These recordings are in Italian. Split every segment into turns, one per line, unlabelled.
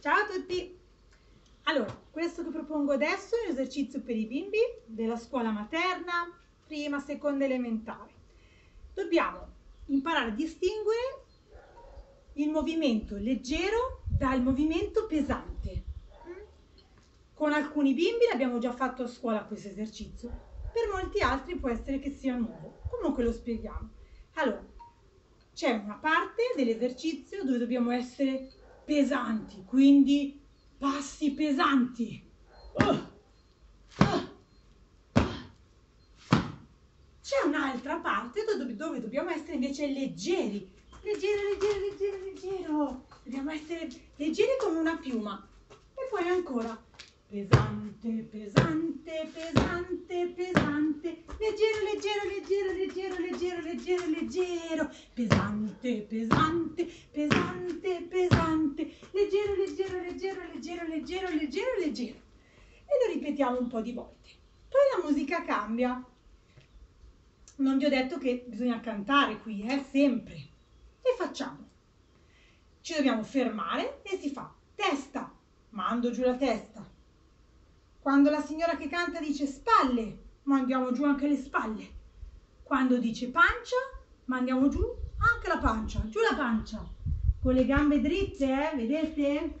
Ciao a tutti! Allora, questo che propongo adesso è un esercizio per i bimbi della scuola materna, prima, seconda elementare. Dobbiamo imparare a distinguere il movimento leggero dal movimento pesante. Con alcuni bimbi l'abbiamo già fatto a scuola questo esercizio, per molti altri può essere che sia nuovo. Comunque lo spieghiamo. Allora, c'è una parte dell'esercizio dove dobbiamo essere pesanti, quindi passi pesanti. C'è un'altra parte dove dobbiamo essere invece leggeri. Leggero. Dobbiamo essere leggeri come una piuma. E poi ancora pesante. Leggero. Leggero. E lo ripetiamo un po' di volte. Poi la musica cambia. Non vi ho detto che bisogna cantare qui, sempre. E facciamo. Ci dobbiamo fermare e si fa testa, mando giù la testa. Quando la signora che canta dice spalle, mandiamo giù anche le spalle. Quando dice pancia, mandiamo giù anche la pancia, giù la pancia. Con le gambe dritte, vedete?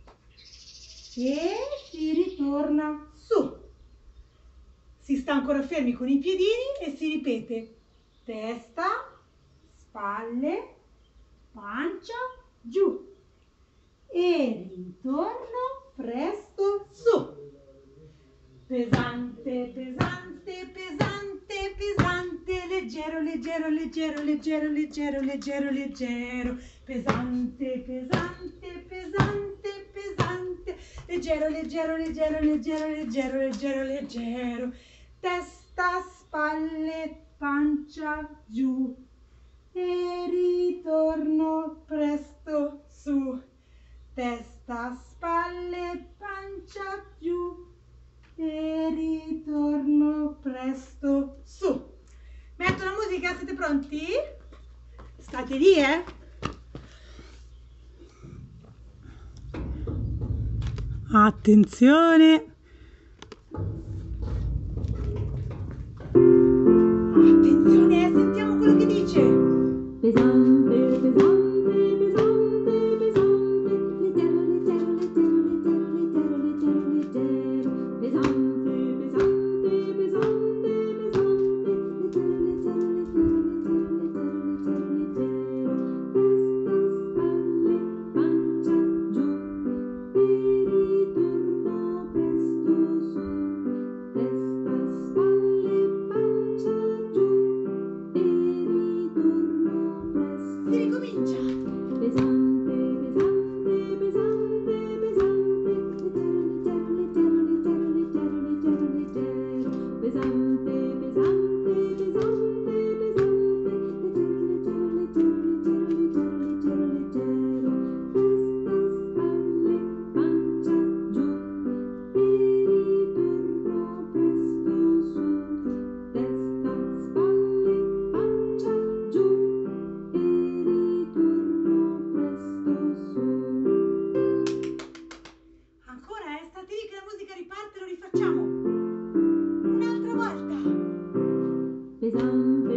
E si ritorna su. Si sta ancora fermi con i piedini e si ripete testa, spalle, pancia, giù e ritorno presto su. Pesante, leggero, pesante, leggero, testa, spalle, pancia, giù e ritorno presto su. Testa, spalle, pancia, giù e ritorno presto su. Metto la musica, siete pronti? State lì, Attenzione! Attenzione, sentiamo quello che dice. Pesante, riparte, lo rifacciamo un'altra volta. Pesante,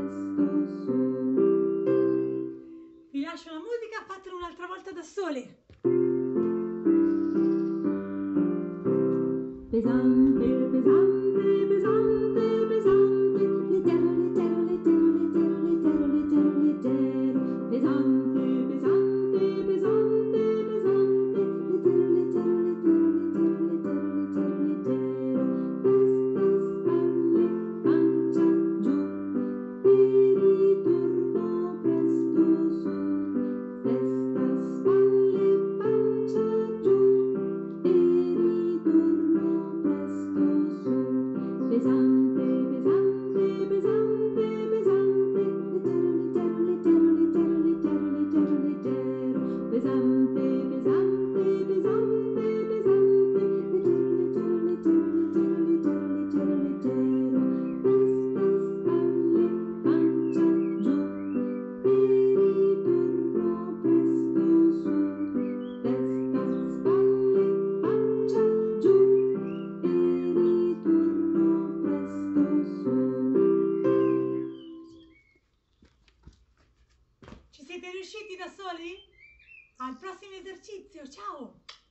Vi lascio la musica, fatelo un'altra volta da sole.
Pesante, pesante, pesante, pesante, leggero, leggero, leggero, leggero, leggero, leggero, leggero, pesante, pesante, pesante, pesante, leggero, leggero, leggero, leggero, leggero, leggero, testa, spalle, pancia, giù, e ritorno presto su, testa, spalle, pancia, giù, e ritorno presto su, pesante, pesante, pesante, pesante, leggero, leggero, leggero, leggero, leggero, leggero, leggero, pesante, pesante, pesante, pesante, leggero, leggero, leggero, leggero, leggero, leggero, testa, spalle, pancia, giù, e ritorno presto su, testa, spalle, pancia, giù, e ritorno presto su.
Ci siete riusciti da soli? Al prossimo esercizio, ciao!